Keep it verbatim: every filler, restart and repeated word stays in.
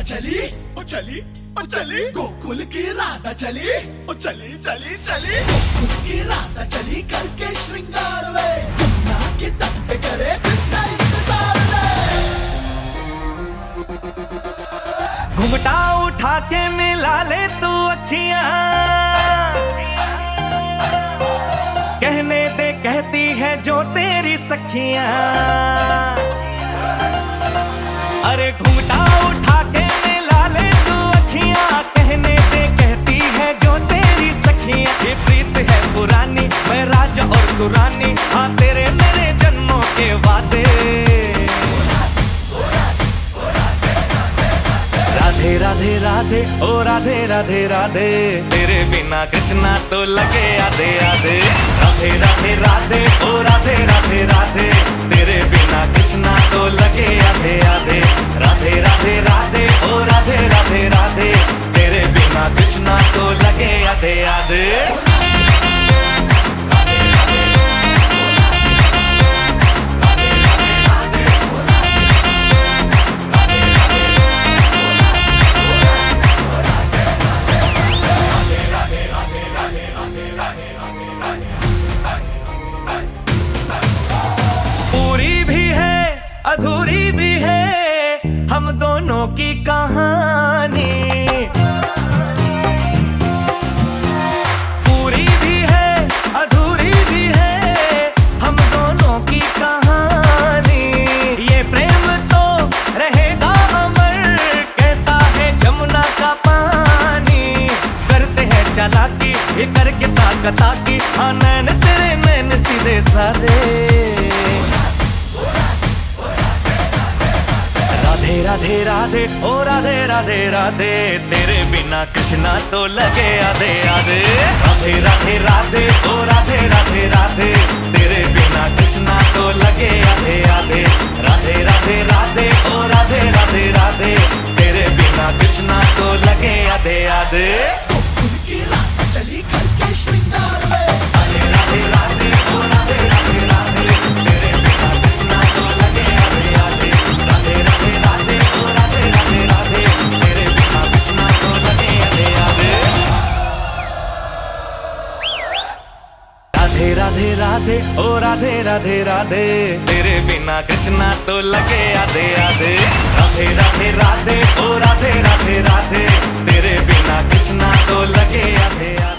चली ओ चली ओ चली गोकुल की राधा चली ओ चली चली चली गोकुल की राधा चली करके श्रृंगार में यमुना के तट पे करे कृष्णा इंतजार में। घुंघटा उठा के मिला ले तू अखियां, कहने दे कहती है जो तेरी सखियां। अरे घुंघटा उठा के मिला ले तू अखियां, कहने दे कहती है जो तेरी सखियां। ये प्रीत है पुरानी, मैं राजा और तू रानी, हाँ तेरे मेरे जन्मों के वादे। राधे राधे राधे ओ राधे राधे राधे, तेरे बिना कृष्णा तो लगे आधे आधे। राधे राधे राधे ओ राधे राधे राधे, तेरे बिना कृष्णा तो लगे आधे आधे। राधे राधे राधे ओ राधे राधे राधे, तेरे बिना कृष्णा तो लगे आधे आधे। पूरी भी है अधूरी भी है हम दोनों की कहानी, पूरी भी है अधूरी भी है हम दोनों की कहानी। ये प्रेम तो रहेगा अमर, कहता है जमुना का पानी। करते हैं चालाकी ये करके ताकता की, हाँ नैन तेरे नैन सीधे साधे। राधे राधे राधे ओ राधे राधे राधे, तेरे बिना कृष्णा तो लगे आधे आधे। राधे राधे राधे ओ राधे राधे राधे, तेरे बिना कृष्णा तो लगे आधे आधे। राधे राधे राधे ओ राधे राधे राधे, तेरे बिना कृष्णा तो लगे आधे आधे। गोकुल की राधा चली करके श्रृंगार में, राधे राधे राधे ओ राधे राधे राधे, तेरे बिना कृष्णा तो लगे आधे आधे। राधे राधे राधे ओ राधे राधे राधे, तेरे बिना कृष्णा तो लगे आधे आधे। राधे राधे राधे ओ राधे राधे राधे, तेरे बिना कृष्णा तो लगे आधे आधे। राधे राधे राधे ओ राधे राधे राधे, तेरे बिना कृष्णा तो लगे आधे आधे।